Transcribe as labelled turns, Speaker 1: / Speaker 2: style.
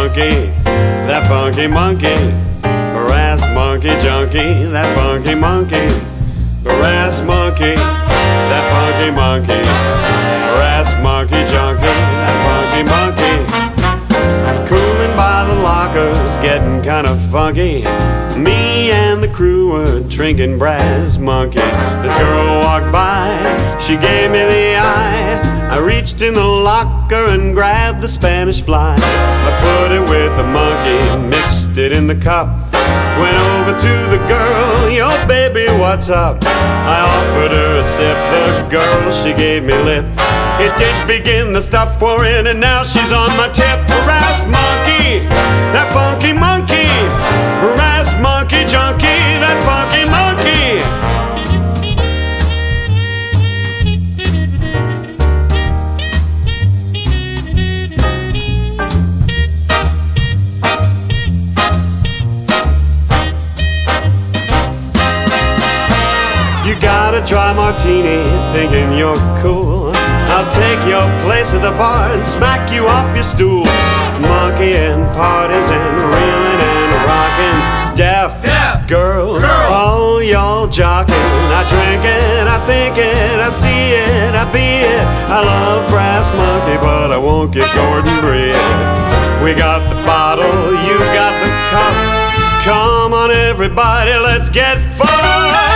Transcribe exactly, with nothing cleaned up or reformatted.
Speaker 1: monkey, that funky monkey. Brass monkey junkie, that funky monkey. Brass monkey, that funky monkey. Brass monkey junkie, that funky monkey. Cooling by the lockers, getting kind of funky. Me and the crew were drinking brass monkey. This girl walked by, she gave me the eye. I reached in the locker and grabbed the Spanish fly. I put it with the monkey, mixed it in the cup. Went over to the girl, yo baby, what's up? I offered her a sip, the girl, she gave me lip. It did begin, the stuff wore in, and now she's on my tip. Brass monkey, that funky monkey. Brass monkey junkie, that funky monkey. You got a dry martini, thinking you're cool. I'll take your place at the bar and smack you off your stool. Monkeying, parties and reeling and rocking. Deaf, Deaf. Girls, Girls, all y'all jocking. I drink it, I think it, I see it, I be it. I love brass monkey, but I won't get Gordon Breed. We got the bottle, you got the cup. Come on everybody, let's get fucked.